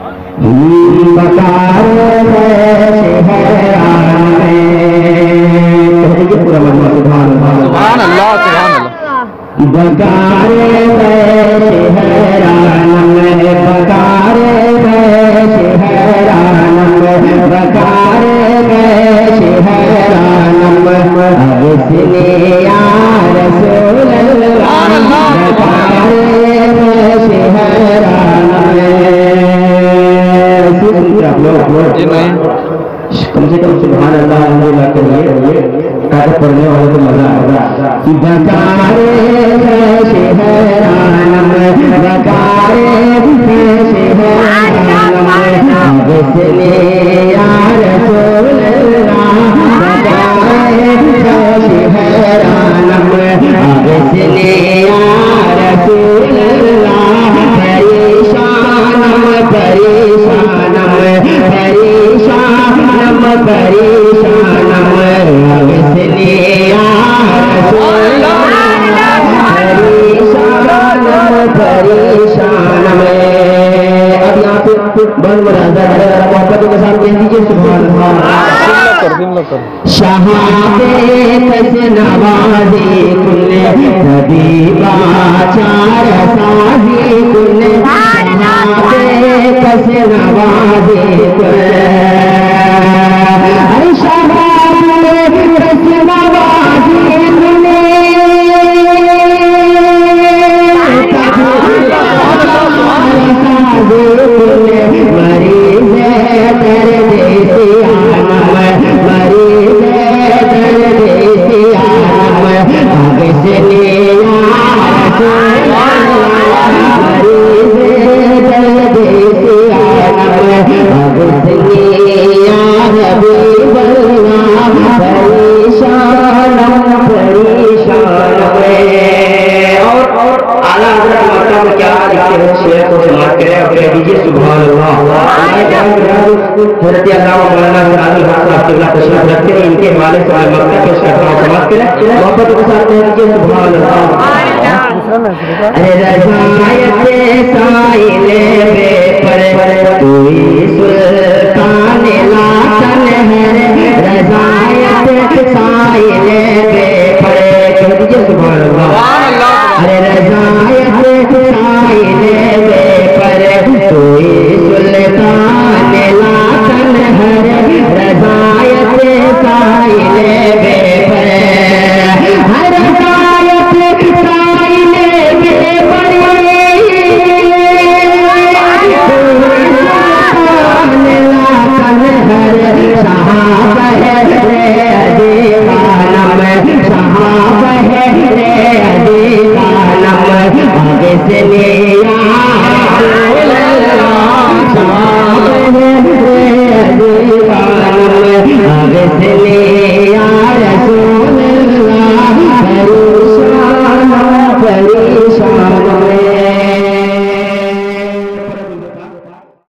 بکار پورا مجمع سبحان اللہ سبحان اللہ سبحان اللہ بکار شہرانم بکار شہرانم بکار شہرانم اغثنی یا رسول اللہ بکار شہرانم کم سے کم سبحان اللہ الحمدللہ کریے تاکہ پڑھنے والے کو مزہ آئے بکار شہرانم بکار شہرانم اغثنی یا رسول اللہ بکار شہرانم اغثنی یا رسول اللہ پریشانم پریشانم پریشانم پریشانم اغثنی یا رسول اللہ پریشانم پریشانم اب یہاں پہ بند مرادہ ہے محبتوں کے ساتھ کہہ دیجئے سبحان اللہ شہادے کس نوازی کل طبیبہ چار ساہی کل شہادے کس نوازی کل شہادے کس نوازی کل مریض درد سیانم مریض درد سیانم اغثنی یا رسول اللہ مریض درد سیانم اغثنی یا حبیب اللہ پریشانم پریشانم اور اعلیٰ حضرت مقام کیا لکھتے ہیں شیخ کو سماعت کریں اور کہہ دیجئے سبحان اللہ حضرت علامہ مولانا حضرت الحق صاحب قبلہ تشریف رکھتے ہیں ان کے حوالے سے مکہ پیش کرتا ہوں سماعت کریں محبتوں کے ساتھ کہہ دیجئے سبحان اللہ رضایت سائل بے پر کوئی سلطان لا تنہر رضایت سائل بے پر کہہ دیجئے سبحان اللہ رضایت سائل بے پر کوئی سلطان لا تنہر رضایت سائل بے پر رضایت سائل بے پر صحابہ ہے دیوانم صحابہ ہے دیوانم اغثنی یا رسول اللہ صحابہ ہے دیوانم اغثنی